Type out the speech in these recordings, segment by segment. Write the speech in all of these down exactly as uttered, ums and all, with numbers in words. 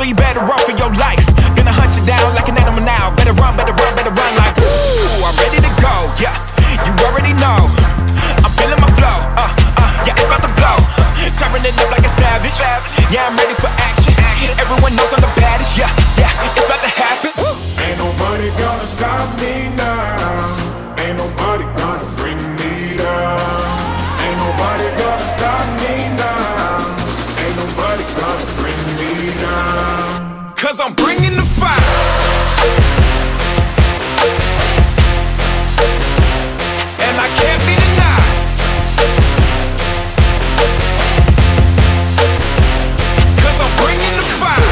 you better run for your life. Gonna hunt you down like an animal now. Better run, better run, better run like ooh, I'm ready to go, yeah, you already know. I'm feeling my flow, uh, uh, yeah, it's about to blow. Tearing it up like a savage, yeah, I'm ready for action. Everyone knows I'm the baddest, yeah, yeah, it's about to happen. Ain't nobody gonna stop me now. Ain't nobody gonna bring me down. Ain't nobody gonna stop me now. Ain't nobody gonna bring me down. Cause I'm bringing the fire. And I can't be denied. Cause I'm bringing the fire.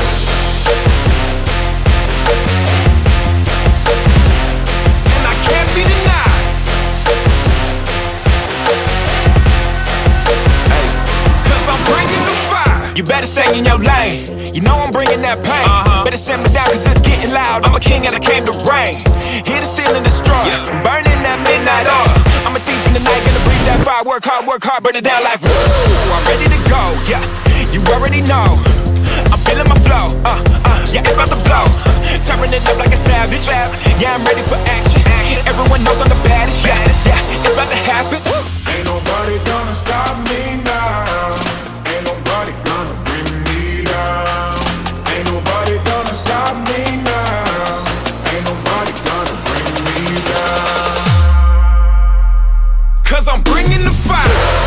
And I can't be denied. Hey, cause I'm bringing the fire. You better stay in your lane. You know I'm bringing that pain. Uh-huh. Better send me down cause it's getting loud. I'm a king and I came to reign. Here to steal and destroy, yeah. I'm burning that midnight oil. I'm a thief in the night, gonna breathe that fire. Work hard, work hard, burn it down like woooo. I'm ready to go, yeah, you already know. I'm feeling my flow, uh, uh, yeah, it's about to blow. Tearing it up like a savage, yeah, I'm ready for action. Everyone knows I'm the baddest, yeah, yeah, it's about to happen. Ain't nobody gonna stop me now. Ain't nobody gonna bring me down. Ain't nobody gonna stop me now. Ain't nobody gonna bring me down. Cause I'm bringing the fire.